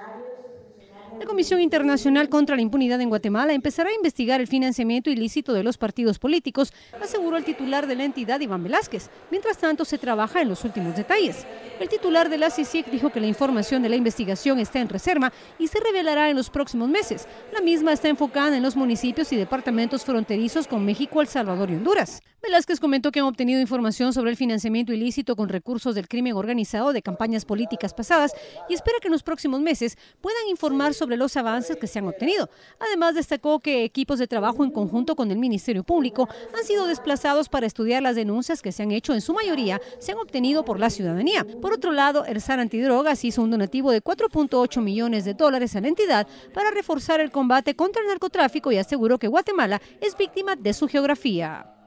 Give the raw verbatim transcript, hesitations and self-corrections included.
La Comisión Internacional contra la Impunidad en Guatemala empezará a investigar el financiamiento ilícito de los partidos políticos, aseguró el titular de la entidad, Iván Velázquez. Mientras tanto, se trabaja en los últimos detalles. El titular de la C I C I C dijo que la información de la investigación está en reserva y se revelará en los próximos meses. La misma está enfocada en los municipios y departamentos fronterizos con México, El Salvador y Honduras. Velázquez comentó que han obtenido información sobre el financiamiento ilícito con recursos del crimen organizado de campañas políticas pasadas y espera que en los próximos meses puedan informar sobre los avances que se han obtenido. Además, destacó que equipos de trabajo en conjunto con el Ministerio Público han sido desplazados para estudiar las denuncias que se han hecho, en su mayoría se han obtenido por la ciudadanía. Por otro lado, el S A R Antidrogas hizo un donativo de cuatro punto ocho millones de dólares a la entidad para reforzar el combate contra el narcotráfico y aseguró que Guatemala es víctima de su geografía.